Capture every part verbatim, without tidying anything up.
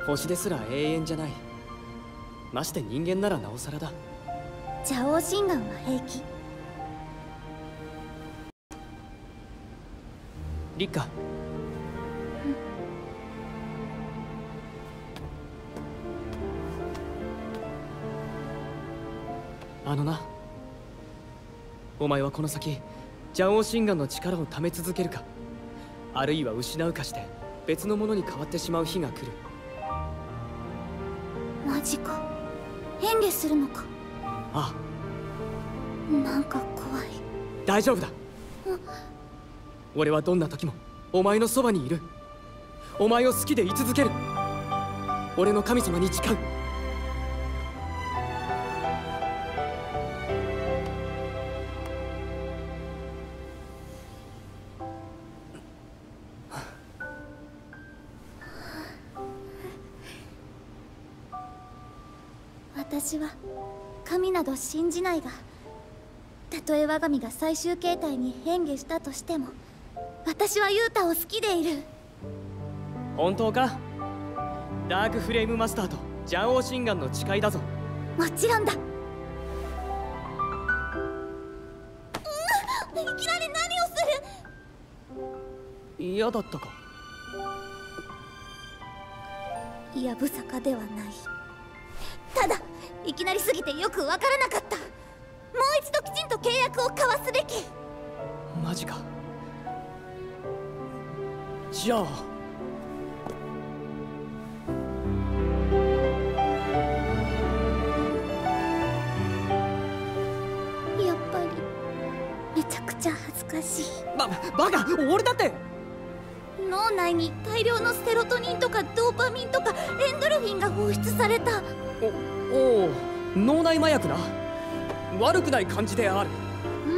星ですら永遠じゃない。まして人間ならなおさらだ。 邪王神願は平気。 リッカ、あのな、お前はこの先邪王神願の力を貯め続けるか、あるいは失うかして別のものに変わってしまう日が来る。 マジか。変化するのか。 ああ、なんか怖い。 大丈夫だ。俺はどんな時もお前のそばにいる。お前を好きでい続ける。俺の神様に誓う。 私は神など信じないが、たとえ我が身が最終形態に変化したとしても、私はユータを好きでいる。 本当か？ダークフレームマスターと邪王神願の誓いだぞ。 もちろんだ。うん、いきなり何をする？嫌だったか？ いや、無坂ではない。ただいきなりすぎてよくわからなかった。もう一度きちんと契約を交わすべき。 マジか。じゃあやっぱりめちゃくちゃ恥ずかしい。 ば、バカ！俺だって。 脳内に大量のセロトニンとかドーパミンとかエンドルフィンが放出された。 お、おお、脳内麻薬な。悪くない感じである。 うん。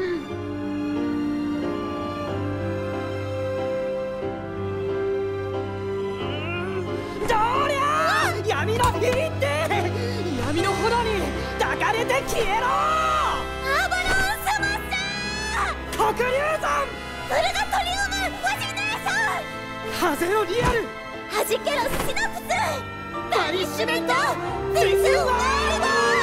どりゃー！闇の火って闇の炎に抱かれて消えろ！ アバロンサマッシャー！ 黒竜山！ プルガトリウムファジネーション！ ハゼロリアル！ ハジケロシナプス！ バニッシュメント！ ディスワールド！